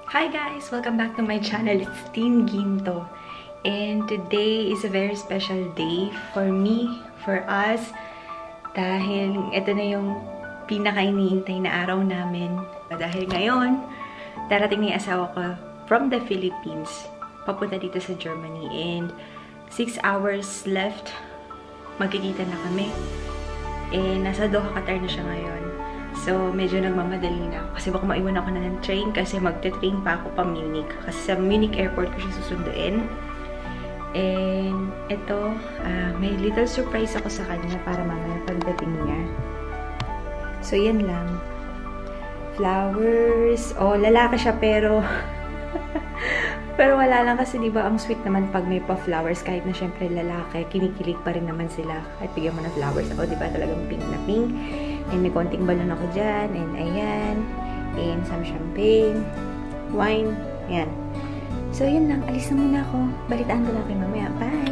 Hi guys! Welcome back to my channel. It's Teen Ginto. And today is a very special day for me, for us. Dahil ito na yung pinaka-iniintay na araw namin. Dahil ngayon, darating na yung asawa ko from the Philippines. Papunta dito sa Germany. And 6 hours left. Magkikita na kami. And nasa Doha, Qatar na siya ngayon. So, medyo nagmamadali na ako. Kasi baka maiwan ako na ng train kasi magte-train pa ako pa Munich. Kasi sa Munich airport ko siya susunduin. And ito, may little surprise ako sa kanya para mamaya pagdating niya. So, yan lang. Flowers. Oh, lalaki siya pero pero wala lang kasi diba ang sweet naman pag may pa-flowers. Kahit na syempre lalaki, kinikilig pa rin naman sila. Kahit bigyan mo na flowers ako, diba talagang pink na pink. And may konting balon ako dyan. And ayan. And some champagne. Wine. Ayan. So, yun lang. Alis na muna ako. Balitaan ko lang kayo mamaya. Bye!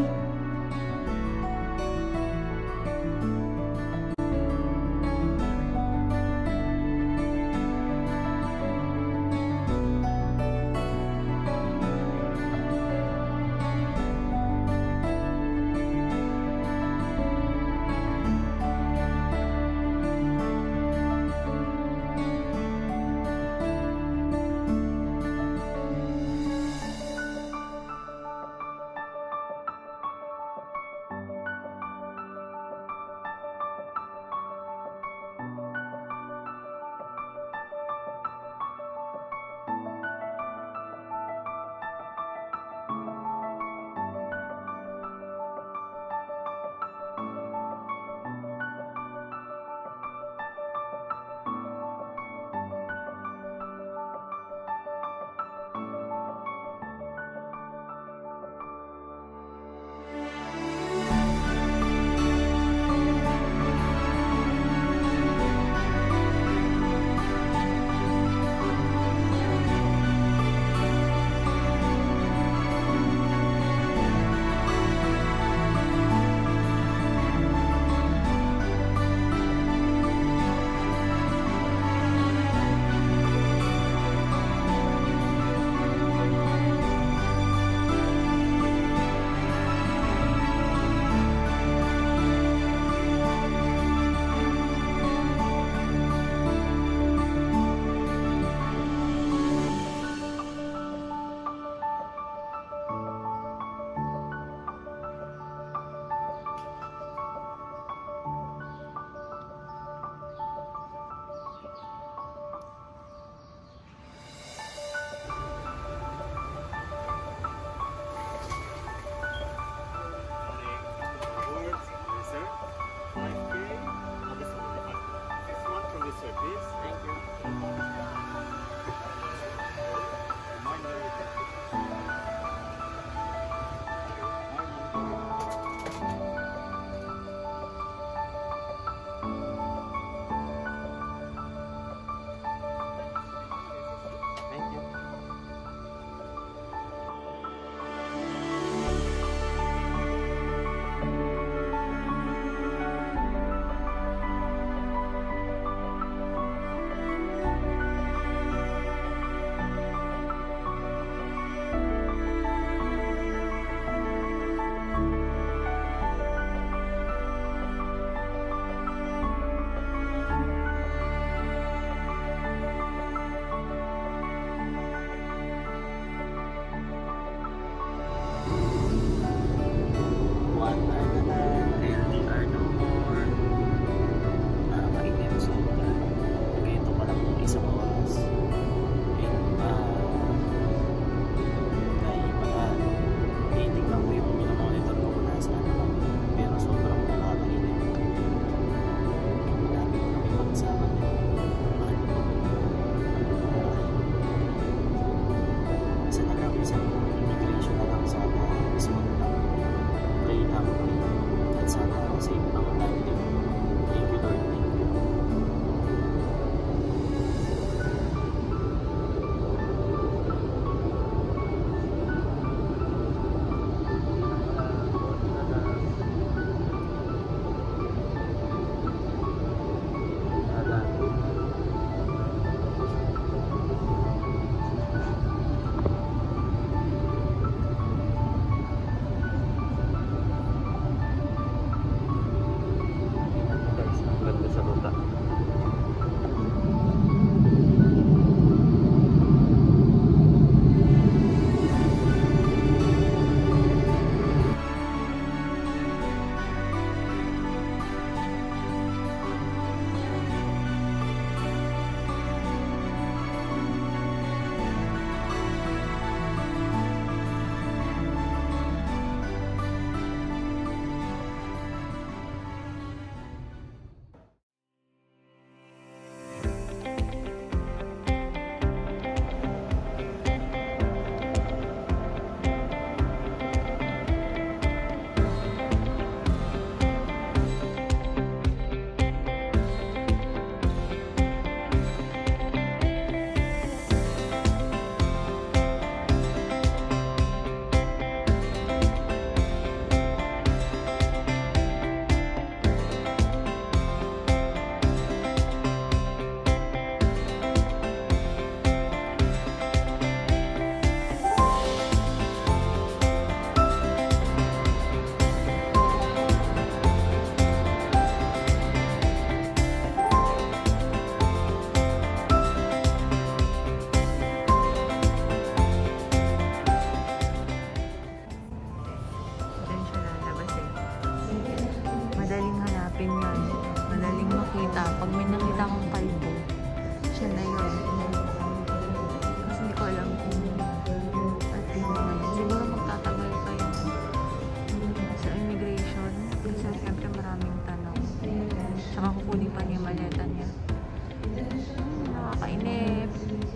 pag may nakita akong kalbo, siya na yun. Kasi hindi ko alam kung atin na yun. Siguro magtatagal pa yun sa immigration. Kasi siyempre maraming tanong. Tsaka kukunin pa niya yung maleta niya. Nakakainip.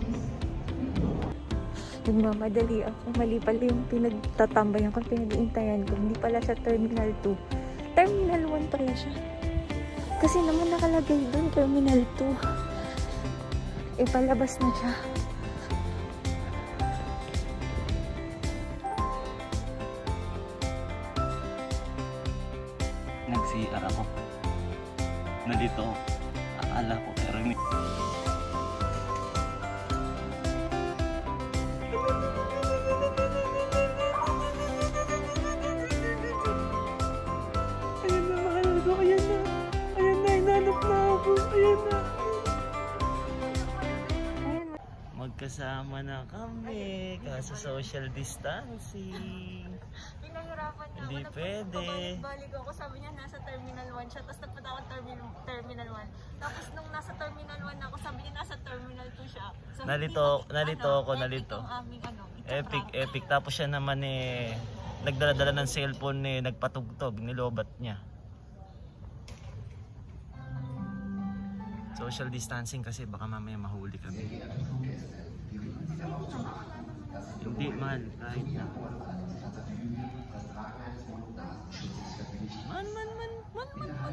Nagmamadali ako. Mali pala yung pinagtatambayan ko, pinag-iintayan ko. Hindi pala sa Terminal 2. Terminal 1 pala siya. Kasi naman nakalagay doon, Terminal 2. Palabas na siya. Nag-CR ako. Nandito. Akala ko pero may... Ayan na, mahal ko. Ayan na. Ayan na, hinanap na ako. Ayan na. Magkasama na kami. Kaso social distancing. Pinahirapan niya Hindi ako. pwede. Pabalik ako. Sabi niya nasa Terminal 1 siya. Tapos nagpunta ako Terminal 1. Tapos nung nasa Terminal 1 ako, sabi niya nasa Terminal 2 siya. So, Nalito ako. Epic. Tapos siya naman nagdala-dala ng cellphone nagpatugtog, nilobat niya. Social distancing kasi baka mamaya mahuli kami. Hindi mahal, kahit na. Man.